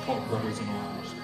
called Brothers in Arms.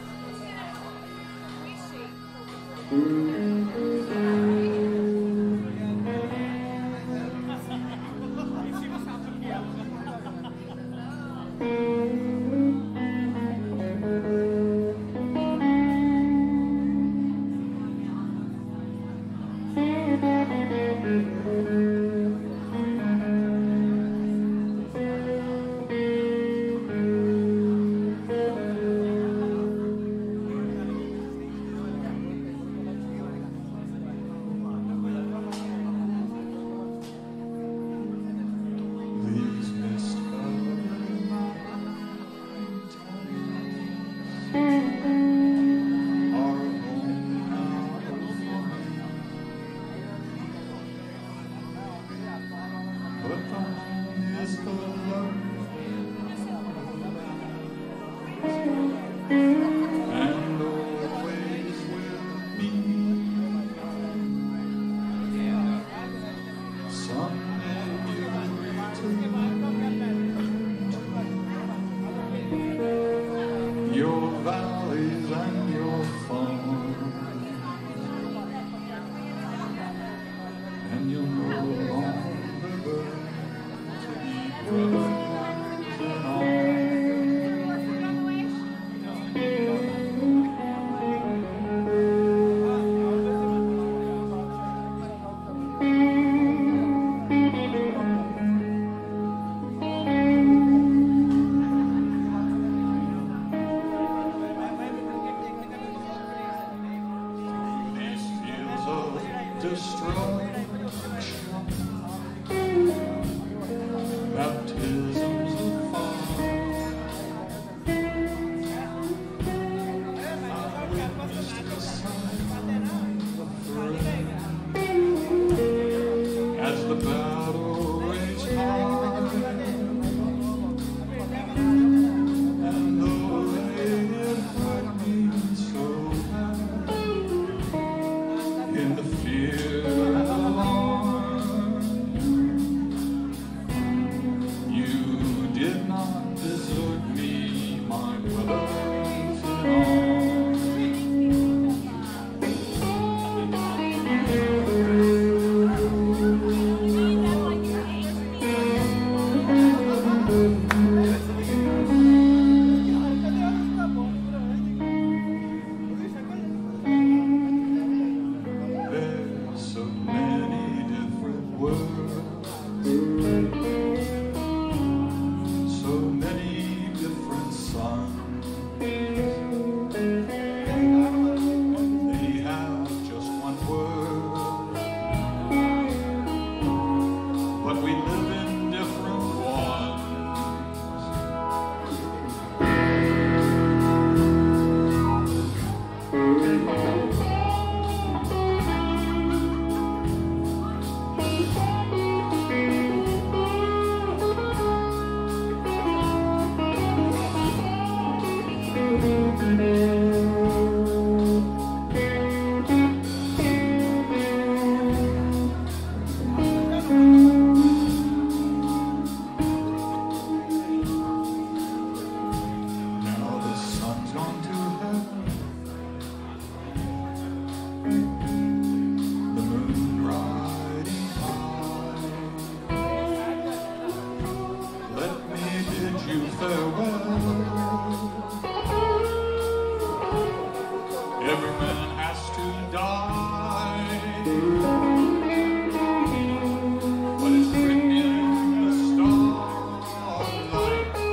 Your valleys and your farms, and you'll no longer to be brothers in arms. Destruction, baptisms of fire. I witnessed the sign of threat as the battle raged high, and though they had hurt me so bad in the fear. Every man has to die, but it's written in the starlight,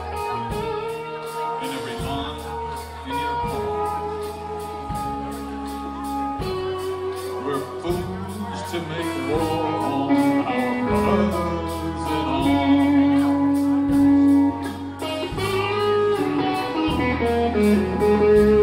and every line in your poem. We're fools to make war on our brothers in arms.